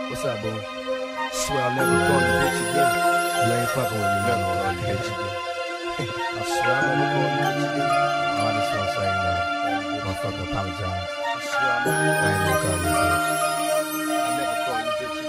What's up, boo? Swear I'll never call you bitch again. You ain't fucking with me, never call you bitch again. I swear I'll never call you bitch again. Oh, I just wanna say, motherfucker, apologize. I swear I ain't gonna call you bitch. I never call you bitch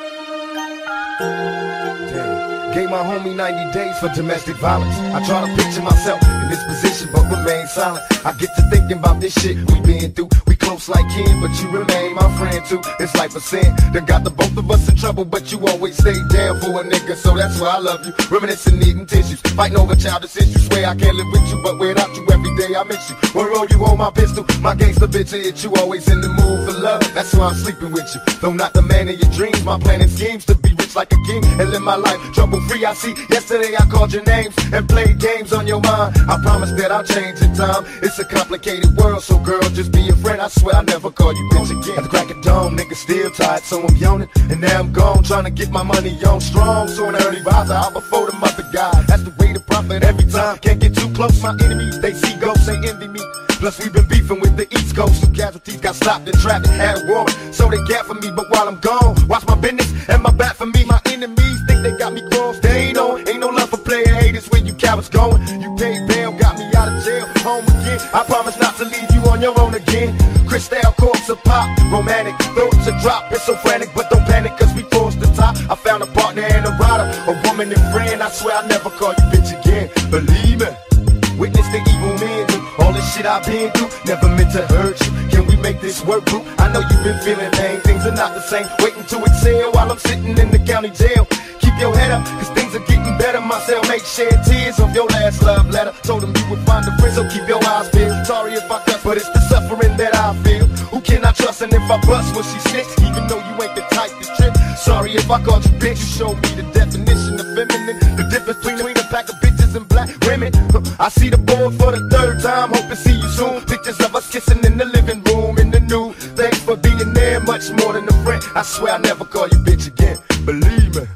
again. Damn. Gave my homie 90 days for domestic violence. I try to picture myself in this position, but remain silent. I get to thinking about this shit we been through. We close like kin, but you remain my friend too. It's life a sin, done got the both of us in trouble, but you always stay down for a nigga, so that's why I love you. Reminiscing, needing tissues, fighting over childish issues. Swear I can't live with you, but without you every day I miss you. One roll you hold my pistol, my gangster bitch hit you. Always in the mood for love, that's why I'm sleeping with you. Though not the man of your dreams, my plan and schemes to be rich like a king and live my life trouble free. I see yesterday I called your names and played games on your mind. I promise that I'll change in time. It's a complicated world, so girl, just be a friend. I swear I'll never call you bitch again. At the crack of dawn, nigga still tired, so I'm yawning. And now I'm gone, trying to get my money on strong. So an early riser, out before the mother God. That's the way to profit every time. Can't get too close, my enemies, they see ghosts, they envy me. Plus we've been beefing with the East Coast. Two casualties got stopped in traffic, had a warrant, so they gat for me. But while I'm gone, watch my business and my back for me. My enemies think they got me crossed, they ain't on. Ain't no love for player haters where you cowards going. You paid bail, got me out of jail, home again. I promise not to leave you on your own again. Crystal corpse a pop, romantic thoughts a drop. It's so frantic, but don't panic, cause we forced the top. I found a partner and a rider, a woman and friend. I swear I'll never call you bitch again. Believe me, witness the evil men do. All this shit I've been through, never meant to hurt you. Can we make this work, boo? I know you've been feeling pain, things are not the same. Waiting to exhale while I'm sitting in the county jail. Keep your head up, cause things are getting better. My cellmate shed tears of your last love letter. Told him you would find a friend, so keep your eyes peeled. Sorry if I cuss, but it's the suffering that I feel. Who can I trust, and if I bust, will she snitch? Even though you ain't the type to trip. Sorry if I called you bitch, you showed me the definition of feminine. The difference between a pack of bitches and black women. I see the board for the third time, hope to see you soon. Pictures of us kissing in the living room in the new. Thanks for being there, much more than a friend. I swear I'll never call you bitch again, believe me.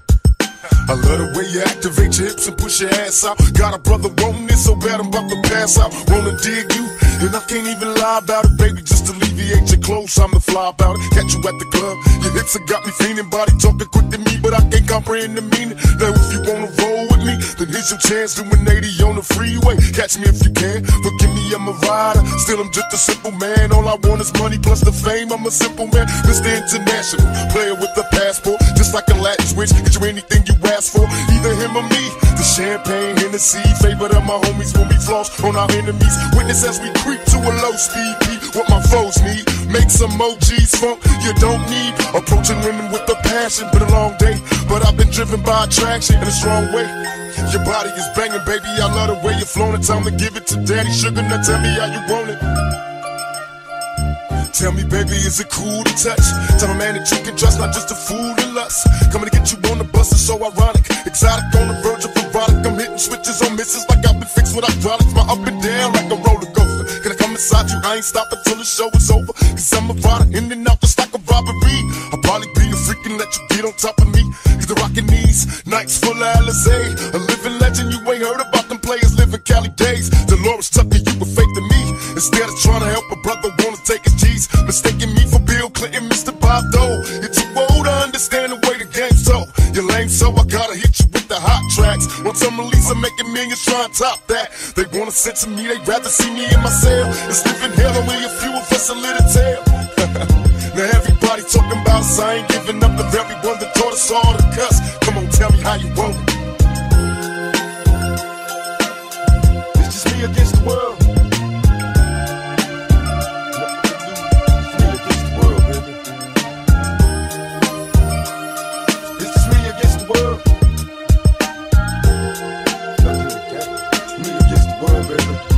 I love the way you activate your hips and push your ass out. Got a brother wanting it so bad I'm about to pass out. Wanna dig you, and I can't even lie about it, baby. Just alleviate your clothes, I'm the fly about it. Catch you at the club, your hips have got me fiending. Body talking quick to me, but I can't comprehend the meaning. Now if you wanna roll with me, then here's your chance. Doing 80 on the freeway, catch me if you can. Forgive me, I'm a rider, still I'm just a simple man. All I want is money plus the fame, I'm a simple man. Mr. International, player with a passport, just like a Latin switch. Get you anything you ask for, either him or me. The champagne, Hennessy, favorite of my homies when we floss on our enemies. Witness as we creep to a low speed beat. What my foes need, make some OGs funk you don't need. Approaching women with a passion, been a long day, but I've been driven by attraction in a strong way. Your body is banging, baby, I love the way you're flowing. Time to give it to daddy sugar, now tell me how you want it. Tell me, baby, is it cool to touch? Tell a man that you can trust, not just a fool to lust. Coming to get you on the bus is so ironic. Exotic on the verge of erotic. I'm hitting switches on misses like I've been fixed with hydraulics. My up and down like a roller coaster. Can I come inside you? I ain't stopping till the show is over. Cause I'm a rider, in and out just like a robbery. I'll probably be a freak and let you get on top of me. Cause the rockin' these nights full of Alizé. A living legend, you ain't heard about them players living Cali days. Dolores Tucker, you were fake to me. Instead of trying to help a brother, wanna take his G's. Mistaking me for Bill Clinton, Mr. Bob Dole. You're too old to understand the way the game's so. You're lame, so I gotta hit you with the hot tracks. Once I'm released, I'm making millions trying to top that. They wanna censor me, they'd rather see me in my cell. It's living hell, only a few of us a little tale. Now everybody talking about us, I ain't giving up to everyone that taught us all to cuss. Come on, tell me how you want it. It's just me against the world. Me against the world, baby.